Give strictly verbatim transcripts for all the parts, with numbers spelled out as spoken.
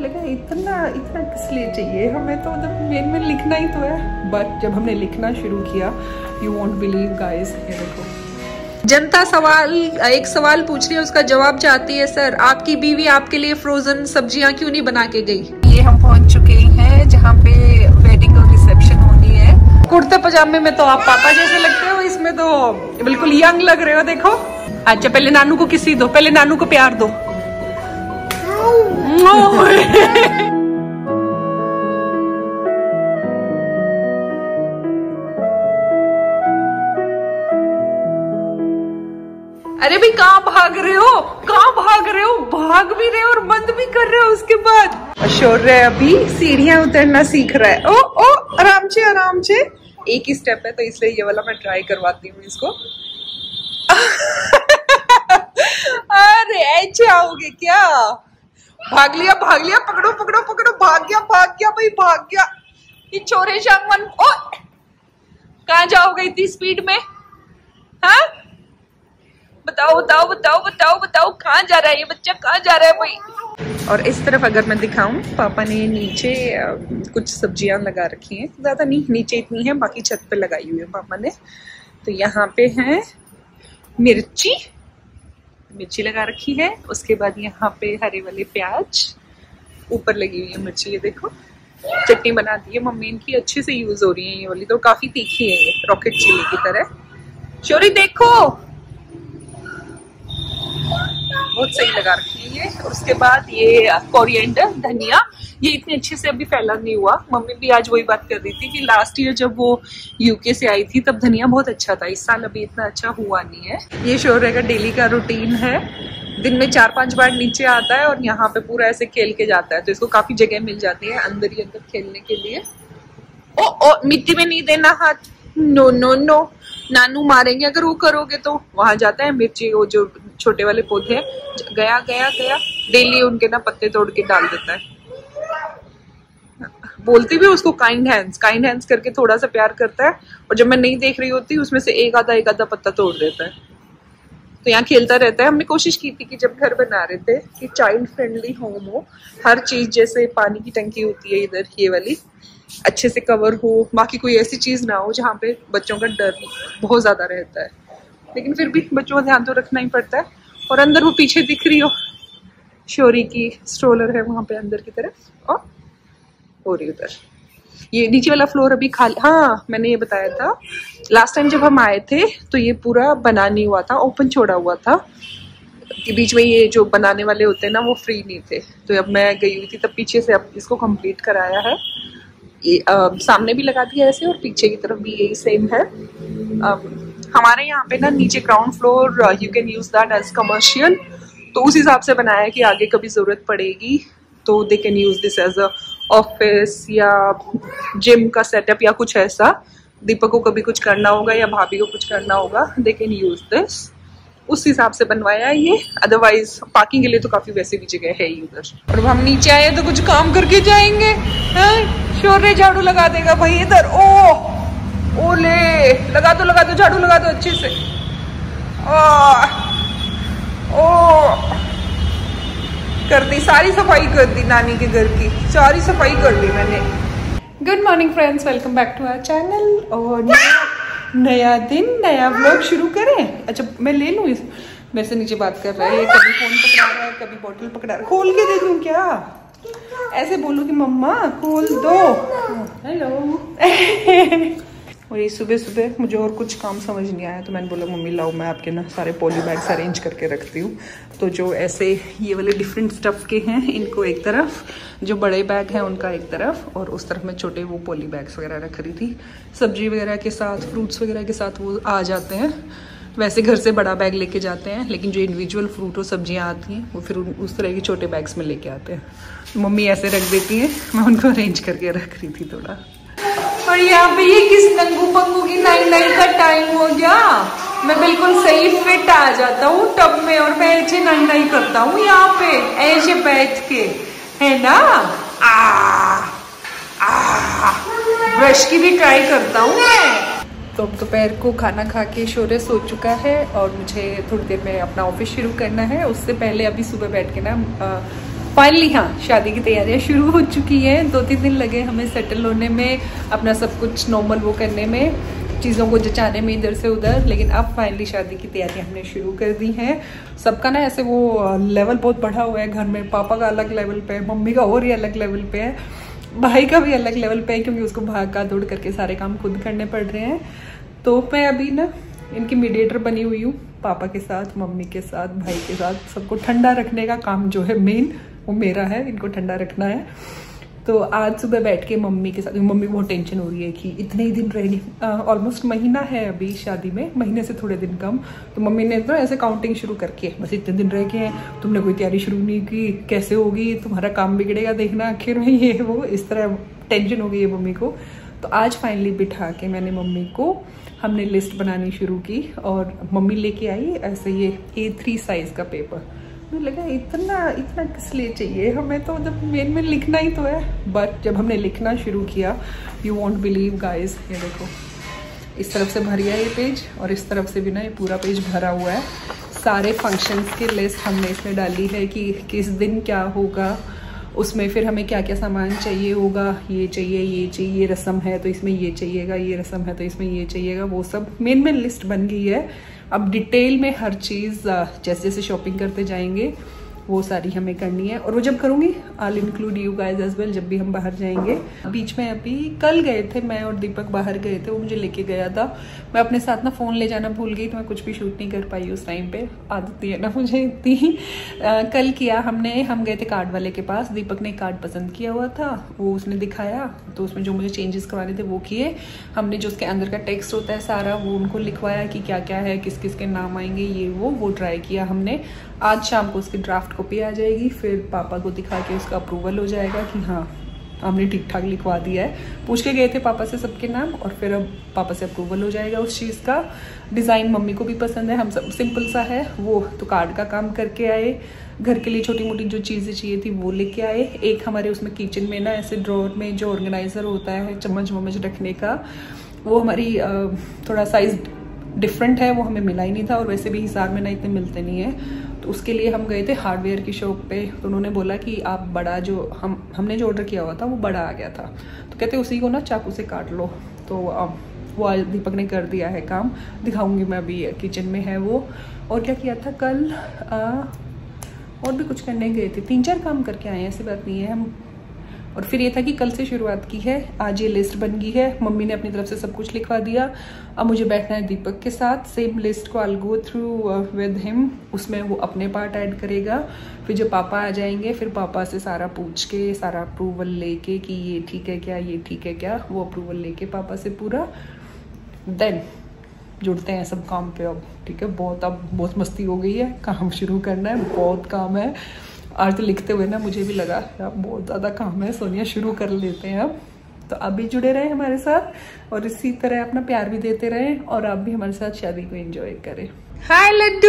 बोलेगा इतना इतना किस लिए चाहिए हमें, तो मतलब मेन में लिखना ही तो है। बट जब हमने लिखना शुरू किया, यू वोंट बिलीव गाइस, ये देखो जनता सवाल एक सवाल पूछ रही है, उसका जवाब चाहती है। सर, आपकी बीवी आपके लिए फ्रोजन सब्जियां क्यों नहीं बना के गई? ये हम पहुंच चुके हैं जहाँ पे वेडिंग और रिसेप्शन होनी है। कुर्ते पजामे में तो आप पापा जैसे लगते हो, इसमें तो बिल्कुल यंग लग रहे हो। देखो, अच्छा पहले नानू को किसी दो, पहले नानू को प्यार दो। अरे भाई कहाँ भाग रहे हो, कहाँ भाग रहे हो? भाग भी रहे हो और बंद भी कर रहे हो उसके बाद। शौर्य अभी सीढ़ियां उतरना सीख रहा है। ओ ओ आराम से आराम से, एक ही स्टेप है तो इसलिए ये वाला मैं ट्राई करवाती हूँ इसको। अरे ऐसे आओगे क्या? भाग लिया भाग लिया, पकड़ो पकड़ो पकड़ो, भाग गया भाग गया भाई भाग गया। ये चोरे शांगवन, ओ कहाँ जाओगे इतनी स्पीड में? हाँ बताओ बताओ बताओ बताओ बताओ, कहाँ जा रहा है ये बच्चा, कहाँ जा रहा है भाई? और इस तरफ अगर मैं दिखाऊं, पापा ने नीचे कुछ सब्जियां लगा रखी हैं, ज्यादा नहीं, नीचे इतनी है, बाकी छत पे लगाई हुई है पापा ने। तो यहाँ पे है मिर्ची मिर्ची लगा रखी है, उसके बाद यहाँ पे हरे वाले प्याज, ऊपर लगी हुई है मिर्ची। ये देखो चटनी बना दी है मम्मी, इनकी अच्छे से यूज हो रही है ये वाली, तो काफी तीखी है ये, रॉकेट चिली की तरह। शोरी देखो बहुत सही लगा रखी है ये। और उसके बाद ये कोरिएंडर, धनिया, ये इतने अच्छे से अभी फैला नहीं हुआ। मम्मी भी आज वही बात कर रही थी कि लास्ट ईयर जब वो यूके से आई थी तब धनिया बहुत अच्छा था, इस साल अभी इतना अच्छा हुआ नहीं है। ये शौर्य का डेली का रूटीन है, दिन में चार पांच बार नीचे आता है और यहाँ पे पूरा ऐसे खेल के जाता है, तो इसको काफी जगह मिल जाती है अंदर ही अंदर खेलने के लिए। ओ ओ मिट्टी में नहीं देना हाथ, नो नो नो, नानू मारेंगे अगर वो करोगे तो। वहां जाता है मिर्ची, वो जो छोटे वाले पौधे, गया गया गया, डेली उनके ना पत्ते तोड़ के डाल देता है। बोलती भी उसको काइंड हैंड्स, काइंड हैंड्स करके थोड़ा सा प्यार करता है, और जब मैं नहीं देख रही होती उसमें से एक आधा एक आधा पत्ता तोड़ देता है। तो यहाँ खेलता रहता है। हमने कोशिश की थी कि जब घर बना रहे थे कि चाइल्ड फ्रेंडली होम हो, हर चीज, जैसे पानी की टंकी होती है इधर ये वाली, अच्छे से कवर हो, बाकी कोई ऐसी चीज ना हो जहाँ पे बच्चों का डर बहुत ज्यादा रहता है। लेकिन फिर भी बच्चों का ध्यान तो रखना ही पड़ता है। और अंदर वो पीछे दिख रही हो शौरी की स्ट्रोलर है वहां पे अंदर की तरफ, और हो रही उधर। ये नीचे वाला फ्लोर अभी खाली, हाँ मैंने ये बताया था लास्ट टाइम जब हम आए थे तो ये पूरा बना नहीं हुआ था, ओपन छोड़ा हुआ था कि बीच में ये जो बनाने वाले होते हैं ना वो फ्री नहीं थे। तो अब मैं गई हुई थी तब पीछे से अब इसको कंप्लीट कराया है। ये आ, सामने भी लगा दिया ऐसे, और पीछे की तरफ भी यही सेम है। आ, हमारे यहाँ पे ना नीचे ground floor you can use that as commercial, तो उस हिसाब से बनाया है कि आगे कभी जरूरत पड़ेगी तो they can use this as a office या जिम का सेटअप या कुछ ऐसा। दीपक को कभी कुछ करना होगा या भाभी को कुछ करना होगा, दे कैन यूज दिस, उस हिसाब से बनवाया है ये। अदरवाइज पार्किंग के लिए तो काफी वैसे भी जगह है ही उधर। और अब हम नीचे आए तो कुछ काम करके जाएंगे। शौर्य झाड़ू लगा देगा भाई इधर। ओ ओले, लगा दो लगा दो, झाड़ू लगा दो अच्छे से। आ, ओ कर दी, सारी सफाई कर दी नानी के घर की, सारी सफाई कर दी मैंने। Good morning friends, welcome back to our channel. और नया दिन नया व्लॉग शुरू करें। अच्छा मैं ले लूँ, इस मेरे से नीचे बात कर रहा है, कभी फोन पकड़ा रहा है कभी बोतल पकड़ा रहा है। खोल के दे दूँ क्या? ऐसे बोलो कि मम्मा खोल दो। हेलो। और ये सुबह सुबह मुझे और कुछ काम समझ नहीं आया तो मैंने बोला मम्मी लाओ मैं आपके ना सारे पॉली बैग्स अरेंज करके रखती हूँ। तो जो ऐसे ये वाले डिफरेंट स्टफ के हैं इनको एक तरफ, जो बड़े बैग हैं उनका एक तरफ, और उस तरफ में छोटे वो पॉली बैग्स वगैरह रख रही थी। सब्जी वगैरह के साथ, फ्रूट्स वगैरह के साथ वो आ जाते हैं। वैसे घर से बड़ा बैग लेके जाते हैं, लेकिन जो इंडिविजुअल फ्रूट और सब्जियाँ आती हैं वो फिर उस तरह के छोटे बैग्स में लेके आते हैं। मम्मी ऐसे रख देती है, मैं उनको अरेंज करके रख रही थी थोड़ा। और यहाँ पे ये किस नंगू पंगू की नाई नाई का टाइम हो गया। मैं बिल्कुल सही फिट आ जाता हूँ टब में और मैं ऐसे नाई नाई करता हूँ यहाँ पे ऐसे बैठ के, है ना। आ, आ, ब्रश की भी ट्राई करता हूँ मैं। तो अब दोपहर को खाना खा के शौर्य सो चुका है और मुझे थोड़ी देर में अपना ऑफिस शुरू करना है। उससे पहले अभी सुबह बैठ के ना फाइनली हाँ, शादी की तैयारियां शुरू हो चुकी हैं। दो तीन दिन लगे हमें सेटल होने में, अपना सब कुछ नॉर्मल वो करने में, चीज़ों को जचाने में इधर से उधर, लेकिन अब फाइनली शादी की तैयारियां हमने शुरू कर दी हैं। सबका ना ऐसे वो लेवल बहुत बढ़ा हुआ है घर में। पापा का अलग लेवल पे है, मम्मी का और ही अलग लेवल पे है, भाई का भी अलग लेवल पे है, क्योंकि उसको भाग का दौड़ करके सारे काम खुद करने पड़ रहे हैं। तो मैं अभी ना इनकी मीडिएटर बनी हुई हूँ, पापा के साथ, मम्मी के साथ, भाई के साथ। सबको ठंडा रखने का काम जो है मेन वो मेरा है, इनको ठंडा रखना है। तो आज सुबह बैठ के मम्मी के साथ, मम्मी को बहुत टेंशन हो रही है कि इतने ही दिन रहेगी, ऑलमोस्ट महीना है अभी शादी में, महीने से थोड़े दिन कम। तो मम्मी ने तो ऐसे काउंटिंग शुरू करके, बस इतने दिन रह गए हैं, तुमने कोई तैयारी शुरू नहीं की, कैसे होगी, तुम्हारा काम बिगड़ेगा देखना आखिर में, ये वो इस तरह टेंशन हो गई है मम्मी को। तो आज फाइनली बिठा के मैंने मम्मी को, हमने लिस्ट बनानी शुरू की और मम्मी लेके आई ऐसे ये ए थ्री साइज का पेपर। मुझे लगा इतना इतना किस लिए चाहिए हमें, तो मतलब मेन में लिखना ही तो है। बट जब हमने लिखना शुरू किया, यू वॉन्ट बिलीव गाइज, ये देखो इस तरफ से भर गया ये पेज और इस तरफ से भी ना ये पूरा पेज भरा हुआ है। सारे फंक्शंस की लिस्ट हमने इसमें डाली है कि किस दिन क्या होगा, उसमें फिर हमें क्या क्या सामान चाहिए होगा, ये चाहिए, ये चाहिए, ये रस्म है तो इसमें ये चाहिएगा, ये रस्म है तो इसमें ये चाहिएगा, वो सब मेन मेन लिस्ट बन गई है। अब डिटेल में हर चीज़ जैसे जैसे शॉपिंग करते जाएंगे वो सारी हमें करनी है, और वो जब करूँगी I include you guys as well, जब भी हम बाहर जाएंगे। बीच में अभी कल गए थे, मैं और दीपक बाहर गए थे, वो मुझे लेके गया था। मैं अपने साथ ना फ़ोन ले जाना भूल गई, तो मैं कुछ भी शूट नहीं कर पाई उस टाइम पे, आदत है ना मुझे इतनी। कल किया हमने, हम गए थे कार्ड वाले के पास, दीपक ने कार्ड पसंद किया हुआ था, वो उसने दिखाया, तो उसमें जो मुझे चेंजेस करवाने थे वो किए हमने। जो उसके अंदर का टेक्स्ट होता है सारा, वो उनको लिखवाया कि क्या क्या है, किस किस के नाम आएंगे, ये वो वो ट्राई किया हमने। आज शाम को उसकी ड्राफ्ट कॉपी आ जाएगी, फिर पापा को दिखा के उसका अप्रूवल हो जाएगा कि हाँ हमने ठीक ठाक लिखवा दिया है। पूछ के गए थे पापा से सबके नाम, और फिर अब पापा से अप्रूवल हो जाएगा उस चीज़ का। डिज़ाइन मम्मी को भी पसंद है, हम सब सिंपल सा है वो, तो कार्ड का काम करके आए। घर के लिए छोटी मोटी जो चीज़ें चाहिए थी वो लेके आए। एक हमारे उसमें किचन में ना ऐसे ड्रॉर में जो ऑर्गेनाइज़र होता है चम्मच वम्मच रखने का, वो हमारी थोड़ा साइज़ डिफरेंट है, वो हमें मिला ही नहीं था, और वैसे भी हिसाब में ना इतने मिलते नहीं है। तो उसके लिए हम गए थे हार्डवेयर की शॉप पे, तो उन्होंने बोला कि आप बड़ा जो हम हमने जो ऑर्डर किया हुआ था वो बड़ा आ गया था, तो कहते उसी को ना चाकू से काट लो। तो वो दीपक ने कर दिया है काम, दिखाऊंगी मैं अभी, किचन में है वो। और क्या किया था कल, आ, और भी कुछ करने गए थे, तीन चार काम करके आए हैं, ऐसी बात नहीं है हम। और फिर ये था कि कल से शुरुआत की है, आज ये लिस्ट बन गई है, मम्मी ने अपनी तरफ से सब कुछ लिखवा दिया। अब मुझे बैठना है दीपक के साथ, सेम लिस्ट को I go through with him, उसमें वो अपने पार्ट ऐड करेगा। फिर जब पापा आ जाएंगे, फिर पापा से सारा पूछ के, सारा अप्रूवल लेके कि ये ठीक है क्या, ये ठीक है क्या, वो अप्रूवल लेके पापा से पूरा, देन जुड़ते हैं सब काम पे अब। ठीक है, बहुत अब बहुत मस्ती हो गई है, काम शुरू करना है, बहुत काम है। आज तो लिखते हुए ना मुझे भी लगा यार बहुत ज़्यादा काम है, सोनिया शुरू कर लेते हैं अब। तो आप भी जुड़े रहे हमारे साथ और इसी तरह अपना प्यार भी देते रहें, और आप भी हमारे साथ शादी को एंजॉय करें। हाय लड्डू।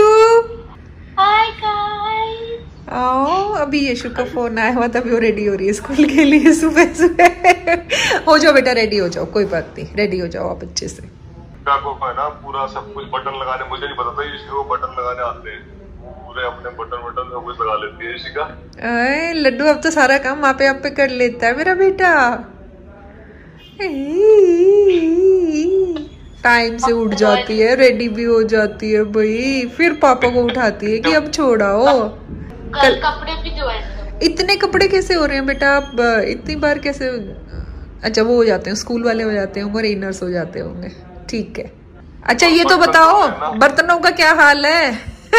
Hi guys. आओ, अभी यशु का फोन आया हुआ था, अभी वो रेडी हो रही है स्कूल के लिए सुबह सुबह। हो जाओ बेटा, रेडी हो जाओ, कोई बात नहीं, रेडी हो जाओ आप अच्छे से। को है ना पूरा सब कुछ बटन लगाने, मुझे नहीं पता था इसको बटन लगाने आते हैं, पूरे अपने बटन बटन सब कुछ लगा लेती है इसी का। अरे लड्डू अब तो सारा काम आप पे आप पे कर लेता है मेरा बेटा। टाइम से उठ जाती है, रेडी भी हो जाती है भाई, फिर पापा को उठाती है कि अब छोड़ाओ। कल कपड़े भी धोए थे। इतने कपड़े कैसे हो रहे हैं बेटा, आप इतनी बार कैसे? अच्छा वो हो जाते हैं, स्कूल वाले हो जाते होंगे, रेनर्स हो जाते होंगे, ठीक है। अच्छा ये तो बताओ बर्तनों का क्या हाल है?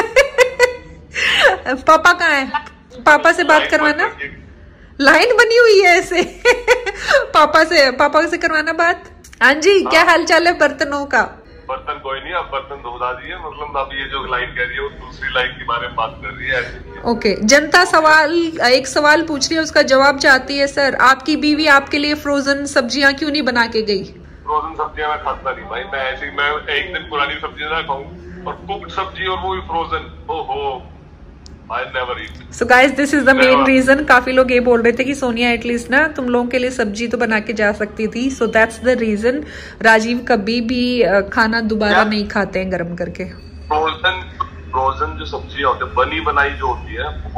पापा कहाँ है? पापा से बात करवाना, लाइन बनी हुई है ऐसे। पापा से पापा से करवाना बात। हाँ जी, क्या हाल चाल है बर्तनों का? बर्तन कोई नहीं, अब बर्तन धो दिए, मतलब अब ये जो लाइन कह रही है वो दूसरी लाइन के बारे में बात कर रही है। Okay okay. जनता सवाल, एक सवाल पूछ रही है, उसका जवाब चाहती है। सर, आपकी बीवी आपके लिए फ्रोजन सब्जियां क्यों नहीं बना के गई? फ्रोजन सब्जियां मैं खाता नहीं भाई, मैं ऐसी मैं एक दिन पुरानी सब्जी ना खाऊं, और कुक्ड सब्जी और वो भी फ्रोजन, ओहो। So guys this is the main reason. काफी लोग ये बोल रहे थे कि सोनिया एटलीस्ट ना तुम लोगों के लिए सब्जी तो बना के जा सकती थी, so that's the reason. Rajeev कभी भी खाना दोबारा नहीं खाते हैं गर्म करके। फ्रोजन फ्रोजन जो सब्जी होती है, बनी बनाई जो होती है, बहुत बुरी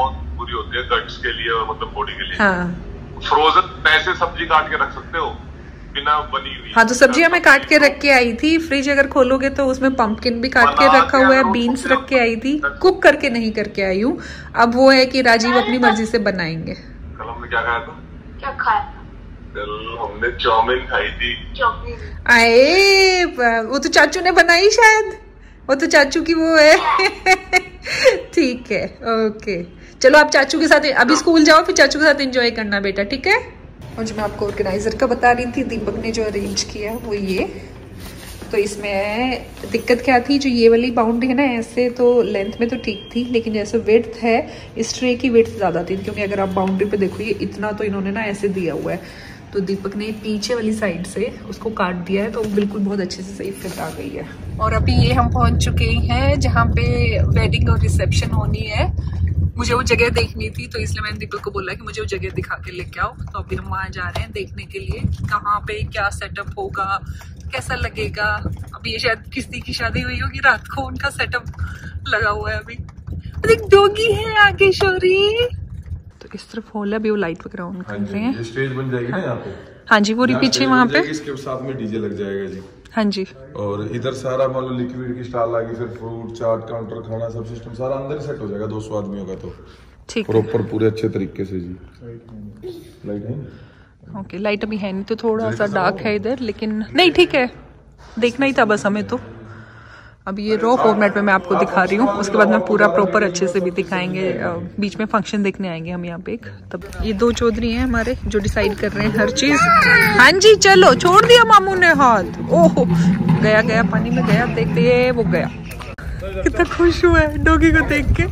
जरूरी होती है गट्स के लिए और मतलब बॉडी के लिए। हाँ फ्रोजन ऐसे सब्जी काट के रख सकते हो बिना बनी हुई। हाँ तो सब्जियां मैं काट के रख के आई थी। फ्रिज अगर खोलोगे तो उसमें पंपकिन भी काट के रखा हुआ है, बीन्स रख के आई थी, कुक करके नहीं करके आई हूँ। अब वो है कि राजीव अपनी मर्जी से बनाएंगे। कल हमने क्या खाया था? क्या खाया? कल हमने चाउमीन खाई थी। चाउमीन? आए वो तो चाचू ने बनाई शायद, वो तो चाचू की वो है। ठीक है ओके चलो आप चाचू के साथ अभी स्कूल जाओ, फिर चाचू के साथ एंजॉय करना बेटा, ठीक है। और जो मैं आपको ऑर्गेनाइजर का बता रही थी, दीपक ने जो अरेंज किया वो ये। तो इसमें दिक्कत क्या थी, जो ये वाली बाउंड्री है ना, ऐसे तो लेंथ में तो ठीक थी, लेकिन जैसे विड्थ है इस ट्रे की विड्थ ज़्यादा थी, क्योंकि अगर आप बाउंड्री पे देखो ये इतना तो इन्होंने ना ऐसे दिया हुआ है। तो दीपक ने पीछे वाली साइड से उसको काट दिया है, तो बिल्कुल बहुत अच्छे से सही फिट आ गई है। और अभी ये हम पहुंच चुके हैं जहाँ पे वेडिंग और रिसेप्शन होनी है। मुझे वो जगह देखनी थी, तो इसलिए मैंने दीपक को बोला कि मुझे वो जगह दिखा के लेके आओ। तो अभी हम वहाँ जा रहे हैं देखने के लिए कहाँ पे क्या सेटअप होगा, कैसा लगेगा। अभी ये शायद किसी की शादी हुई होगी रात को, उनका सेटअप लगा हुआ है। अभी देख डॉगी है आगे शोरी। तो इस तरफ हॉल है, अभी वो लाइट वगैरह ऑन कर रहे हैं। ये स्टेज बन जाएगी ना यहाँ पे। हाँ जी पूरी पीछे वहाँ पे, इसके साथ में डीजे लग जाएगा जी। हाँ जी और इधर सारा मान लो लिक्विड की स्टॉल आ गई, फिर फ्रूट चाट काउंटर खाना सब सिस्टम सारा अंदर ही सेट हो जाएगा। दो सौ आदमियों का तो ठीक प्रॉपर पूरे अच्छे तरीके से जी। लाइट है ओके लाइट अभी है नहीं, तो थोड़ा सा डार्क है इधर, लेकिन नहीं ठीक है, देखना ही था बस हमें। तो अभी ये रॉ फॉर्मेट में मैं आपको दिखा रही हूँ, उसके बाद मैं पूरा प्रॉपर अच्छे से भी दिखाएंगे। बीच में फंक्शन देखने आएंगे हम यहाँ पे एक। तब ये दो चौधरी हैं हमारे जो डिसाइड कर रहे हैं हर चीज। हाँ जी चलो, छोड़ दिया मामू ने हाथ। ओहो गया गया पानी में गया, देखते ये वो गया। कितना खुश हुआ है डॉगी को देख के।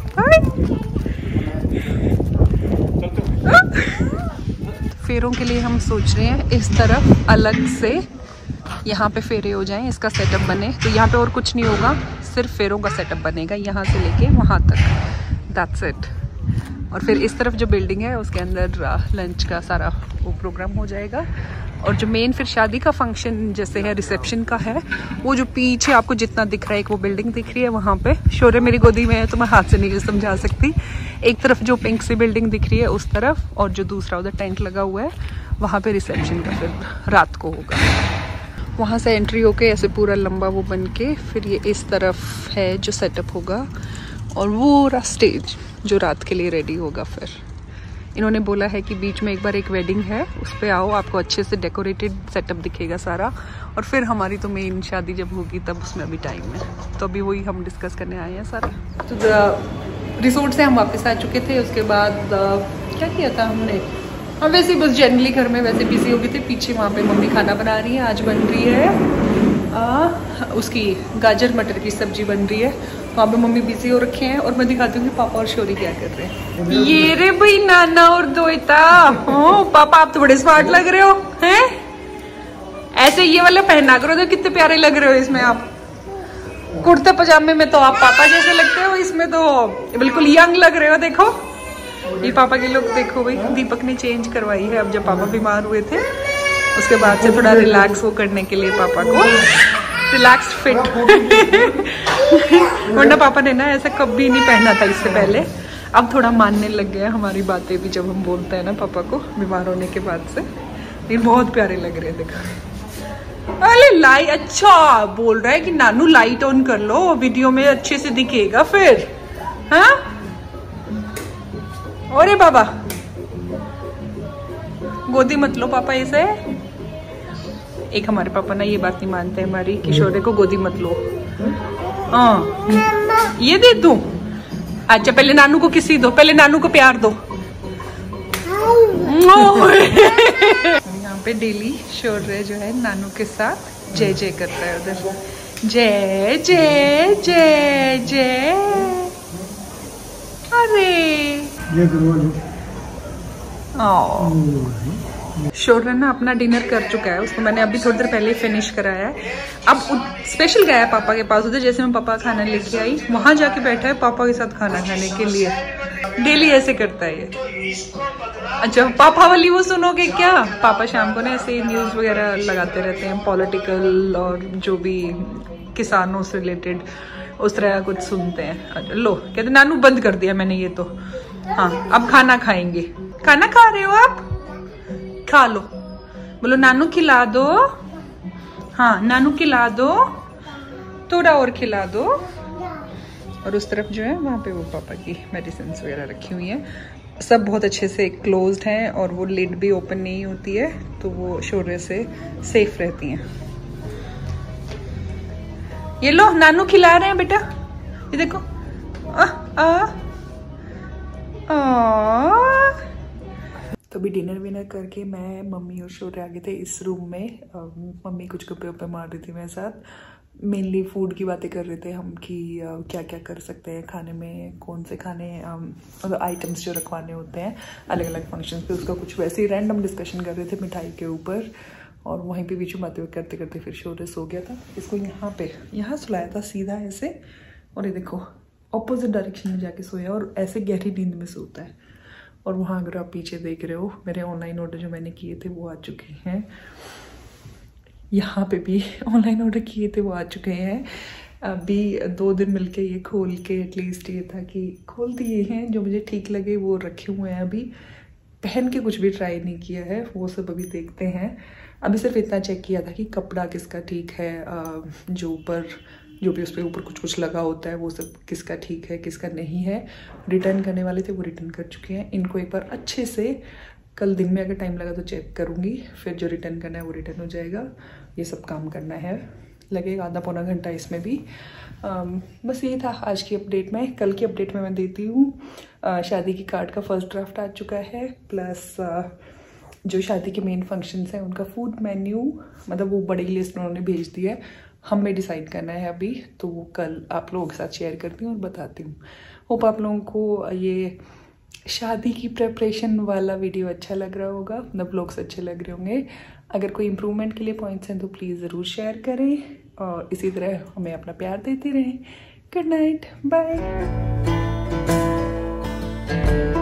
फेरों के लिए हम सोच रहे हैं इस तरफ अलग से यहाँ पे फेरे हो जाएं, इसका सेटअप बने। तो यहाँ पे और कुछ नहीं होगा, सिर्फ फेरों का सेटअप बनेगा यहाँ से लेके वहाँ तक, दैट्स इट। और फिर इस तरफ जो बिल्डिंग है उसके अंदर लंच का सारा वो प्रोग्राम हो जाएगा। और जो मेन फिर शादी का फंक्शन जैसे है रिसेप्शन का है, वो जो पीछे आपको जितना दिख रहा है, एक वो बिल्डिंग दिख रही है वहाँ पे, शोरे मेरी गोदी में है तो मैं हाथ से नहीं समझा सकती। एक तरफ जो पिंक सी बिल्डिंग दिख रही है उस तरफ, और जो दूसरा उधर टेंट लगा हुआ है वहाँ पे रिसेप्शन का फिर रात को होगा। वहाँ से एंट्री होके ऐसे पूरा लंबा वो बन के फिर ये इस तरफ है जो सेटअप होगा, और वो पूरा स्टेज जो रात के लिए रेडी होगा। फिर इन्होंने बोला है कि बीच में एक बार एक वेडिंग है, उस पर आओ, आपको अच्छे से डेकोरेटेड सेटअप दिखेगा सारा, और फिर हमारी तो मेन शादी जब होगी तब उसमें अभी टाइम है। तो अभी वही हम डिस्कस करने आए हैं सारा। तो रिसोर्ट से हम वापस आ चुके थे, उसके बाद क्या किया था हमने, हम वैसे बस जनरली घर में वैसे बिजी हो गए थे। पीछे वहाँ पे मम्मी खाना बना रही है, आज बन रही है आ, उसकी गाजर मटर की सब्जी बन रही है। वहाँ पे मम्मी बिजी हो रखे हैं, और मैं दिखाती हूँ कि पापा और शोरी क्या कर रहे हैं। ये रे भाई नाना और दोइता। ओ पापा आप तो बड़े स्मार्ट लग रहे हो हैं, ऐसे ये वाला पहना करो, तो कितने प्यारे लग रहे हो इसमें आप। कुर्ते पजामे में तो आप पापा जैसे लगते हो, इसमें तो बिल्कुल यंग लग रहे हो। देखो ये पापा के लुक देखो भाई, दीपक ने चेंज करवाई है। अब जब पापा बीमार हुए थे उसके बाद से थोड़ा रिलैक्स वो करने के लिए पापा को रिलैक्स्ड फिट। वरना पापा ने ना ऐसा कभी नहीं पहना था इससे पहले। अब थोड़ा मानने लग गया हमारी बातें भी, जब हम बोलते हैं ना पापा को बीमार होने के बाद से। ये बहुत प्यारे लग रहे हैं देखो। अरे लाइट अच्छा बोल रहा है कि नानू लाइट ऑन कर लो, वीडियो में अच्छे से दिखेगा फिर। हाँ अरे बाबा गोदी मत लो पापा ऐसे। एक हमारे पापा ना ये बात नहीं मानते हमारी, किशोरे को गोदी मत लो। हाँ ये दे दूं? अच्छा पहले नानू को किसी दो, पहले नानू को प्यार दो। यहाँ पे डेली शोरे जो है नानू के साथ जय जय करता है उधर, जय जय जय जय। अरे शोर ना अपना डिनर कर चुका है, उसको मैंने अभी थोड़ी देर पहले फिनिश कराया है। अब स्पेशल गया है पापा के पास उधर, जैसे मैं पापा खाना लेके आई वहां जाके बैठा है पापा के साथ खाना खाने के लिए। डेली ऐसे करता है ये। अच्छा पापा वाली वो सुनोगे क्या? पापा शाम को ना ऐसे न्यूज वगैरह लगाते रहते हैं, पॉलिटिकल और जो भी किसानों से रिलेटेड उस तरह कुछ सुनते हैं। लो कहते नानू बंद कर दिया मैंने ये तो। हाँ अब खाना खाएंगे। खाना खा रहे हो आप? खा लो। बोलो नानू खिला दो। हाँ नानू खिला दो, थोड़ा और खिला दो। और उस तरफ जो है वहाँ पे वो पापा की मेडिसिन वगैरह रखी हुई हैं। सब बहुत अच्छे से क्लोज्ड हैं और वो लिड भी ओपन नहीं होती है, तो वो शोरे से सेफ रहती हैं। ये लो नानू खिला रहे हैं बेटा, ये देखो। आ, आ, आ। तो अभी डिनर विनर करके मैं, मम्मी और शोरे आ गए थे इस रूम में। मम्मी कुछ गप्पे वप्पे मार रही थी मेरे साथ। मेनली फूड की बातें कर रहे थे हम कि क्या क्या कर सकते हैं खाने में, कौन से खाने मतलब आइटम्स जो रखवाने होते हैं अलग अलग फंक्शंस पे, उसका कुछ वैसे ही रैंडम डिस्कशन कर रहे थे मिठाई के ऊपर। और वहीं पे बीच में बातें करते करते फिर शोरे सो गया था। इसको यहाँ पे यहाँ सुलाया था सीधा ऐसे, और ये देखो ऑपोजिट डायरेक्शन में जाके सोया और ऐसे गहरी नींद में सोता है। और वहाँ अगर आप पीछे देख रहे हो मेरे ऑनलाइन ऑर्डर जो मैंने किए थे वो आ चुके हैं। यहाँ पे भी ऑनलाइन ऑर्डर किए थे वो आ चुके हैं। अभी दो दिन मिलके ये खोल के एटलीस्ट ये था कि खोल दिए हैं, जो मुझे ठीक लगे वो रखे हुए हैं। अभी पहन के कुछ भी ट्राई नहीं किया है, वो सब अभी देखते हैं। अभी सिर्फ इतना चेक किया था कि कपड़ा किसका ठीक है, जो ऊपर जो भी उस पर ऊपर कुछ कुछ लगा होता है वो सब किसका ठीक है किसका नहीं है। रिटर्न करने वाले थे वो रिटर्न कर चुके हैं। इनको एक बार अच्छे से कल दिन में अगर टाइम लगा तो चेक करूँगी, फिर जो रिटर्न करना है वो रिटर्न हो जाएगा। ये सब काम करना है, लगेगा आधा पौना घंटा इसमें भी। आम, बस ये था आज की अपडेट में। कल की अपडेट में मैं देती हूँ शादी की कार्ड का फर्स्ट ड्राफ्ट आ चुका है, प्लस जो शादी के मेन फंक्शंस हैं उनका फूड मेन्यू, मतलब वो बड़ी लिस्ट उन्होंने भेज दी है, हमें डिसाइड करना है अभी। तो वो कल आप लोगों के साथ शेयर करती हूँ और बताती हूँ। होप आप लोगों को ये शादी की प्रेपरेशन वाला वीडियो अच्छा लग रहा होगा, मतलब ब्लॉग्स अच्छे लग रहे होंगे। अगर कोई इम्प्रूवमेंट के लिए पॉइंट्स हैं तो प्लीज़ ज़रूर शेयर करें और इसी तरह हमें अपना प्यार देते रहें। Good night, bye.